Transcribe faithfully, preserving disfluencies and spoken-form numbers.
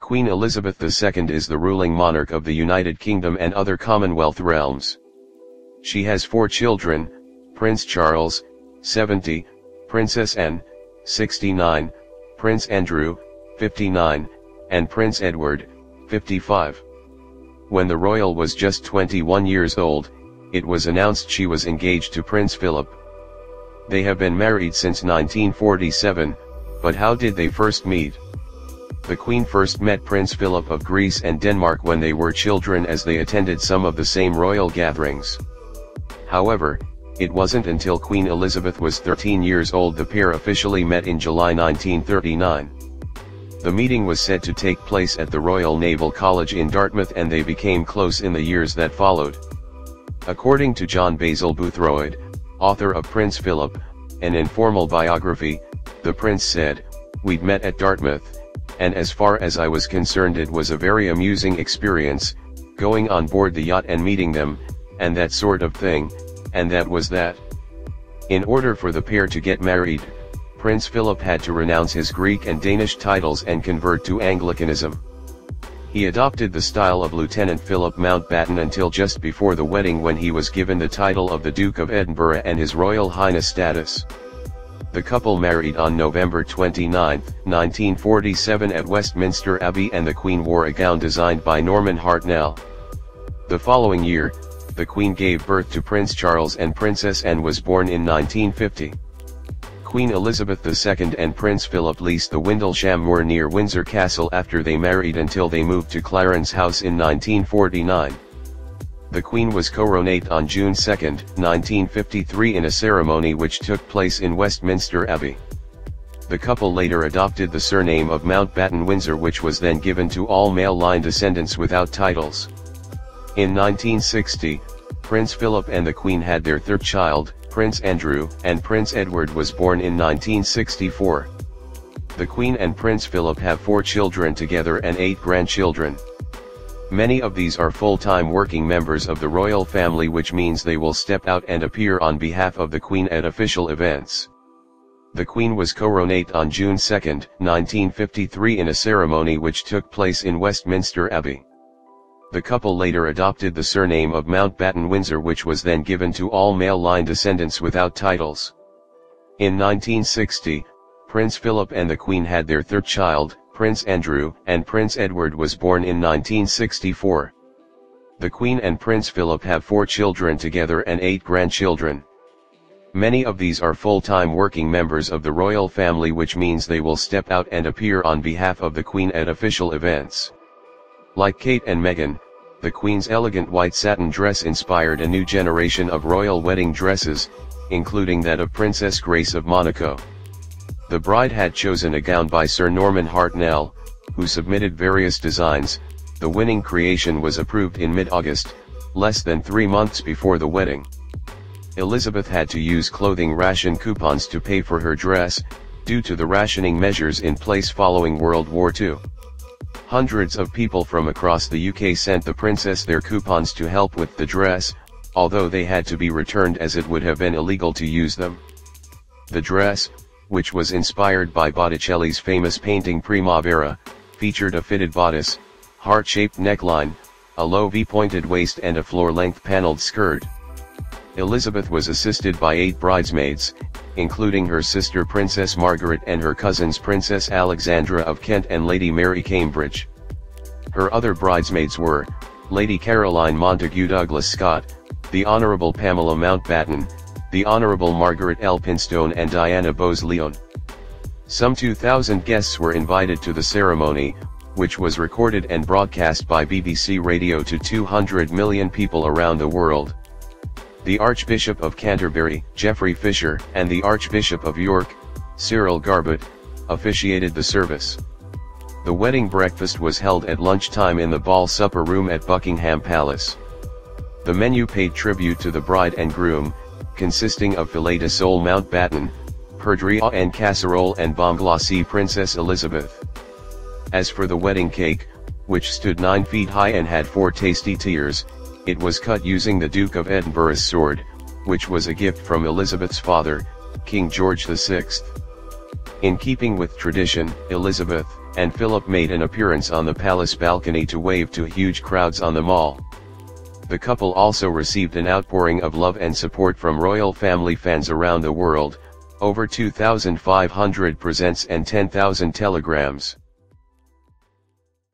Queen Elizabeth the Second is the ruling monarch of the United Kingdom and other Commonwealth realms. She has four children: Prince Charles, seventy, Princess Anne, sixty-nine, Prince Andrew, fifty-nine, and Prince Edward, fifty-five. When the royal was just twenty-one years old, it was announced she was engaged to Prince Philip. They have been married since nineteen forty-seven, but how did they first meet? The Queen first met Prince Philip of Greece and Denmark when they were children, as they attended some of the same royal gatherings. However, it wasn't until Queen Elizabeth was thirteen years old the pair officially met in July nineteen thirty-nine. The meeting was said to take place at the Royal Naval College in Dartmouth, and they became close in the years that followed. According to John Basil Boothroyd, author of Prince Philip, an informal biography, the prince said, "We'd met at Dartmouth, and as far as I was concerned it was a very amusing experience, going on board the yacht and meeting them, and that sort of thing, and that was that." In order for the pair to get married, Prince Philip had to renounce his Greek and Danish titles and convert to Anglicanism. He adopted the style of Lieutenant Philip Mountbatten until just before the wedding, when he was given the title of the Duke of Edinburgh and his Royal Highness status. The couple married on November twenty-ninth, nineteen forty-seven at Westminster Abbey, and the Queen wore a gown designed by Norman Hartnell. The following year, the Queen gave birth to Prince Charles, and Princess Anne was born in nineteen fifty. Queen Elizabeth the Second and Prince Philip leased the Windlesham Moor near Windsor Castle after they married until they moved to Clarence House in nineteen forty-nine. The Queen was coronated on June second, nineteen fifty-three in a ceremony which took place in Westminster Abbey. The couple later adopted the surname of Mountbatten-Windsor, which was then given to all male line descendants without titles. In nineteen sixty, Prince Philip and the Queen had their third child, Prince Andrew, and Prince Edward was born in nineteen sixty-four. The Queen and Prince Philip have four children together and eight grandchildren. Many of these are full-time working members of the royal family, which means they will step out and appear on behalf of the Queen at official events. The Queen was coronated on June second, nineteen fifty-three in a ceremony which took place in Westminster Abbey. The couple later adopted the surname of Mountbatten-Windsor, which was then given to all male line descendants without titles. In nineteen sixty, Prince Philip and the Queen had their third child, Prince Andrew, and Prince Edward was born in nineteen sixty-four. The Queen and Prince Philip have four children together and eight grandchildren. Many of these are full-time working members of the royal family, which means they will step out and appear on behalf of the Queen at official events. Like Kate and Meghan, the Queen's elegant white satin dress inspired a new generation of royal wedding dresses, including that of Princess Grace of Monaco. The bride had chosen a gown by Sir Norman Hartnell, who submitted various designs. The winning creation was approved in mid-August, less than three months before the wedding. Elizabeth had to use clothing ration coupons to pay for her dress, due to the rationing measures in place following World War Two. Hundreds of people from across the U K sent the princess their coupons to help with the dress, although they had to be returned as it would have been illegal to use them. The dress, which was inspired by Botticelli's famous painting Primavera, featured a fitted bodice, heart-shaped neckline, a low V-pointed waist and a floor-length paneled skirt. Elizabeth was assisted by eight bridesmaids, including her sister Princess Margaret and her cousins Princess Alexandra of Kent and Lady Mary Cambridge. Her other bridesmaids were Lady Caroline Montagu Douglas-Scott, the Honourable Pamela Mountbatten, the Honourable Margaret Elphinstone and Diana Bowes-Lyon. Some two thousand guests were invited to the ceremony, which was recorded and broadcast by B B C Radio to two hundred million people around the world. The Archbishop of Canterbury, Geoffrey Fisher, and the Archbishop of York, Cyril Garbett, officiated the service. The wedding breakfast was held at lunchtime in the ball supper room at Buckingham Palace. The menu paid tribute to the bride and groom, consisting of filet de sole Mountbatten, perdrix en casserole and bombe glacée Princess Elizabeth. As for the wedding cake, which stood nine feet high and had four tasty tiers, it was cut using the Duke of Edinburgh's sword, which was a gift from Elizabeth's father, King George the Sixth. In keeping with tradition, Elizabeth, and Philip made an appearance on the palace balcony to wave to huge crowds on the mall. The couple also received an outpouring of love and support from royal family fans around the world, over two thousand five hundred presents and ten thousand telegrams.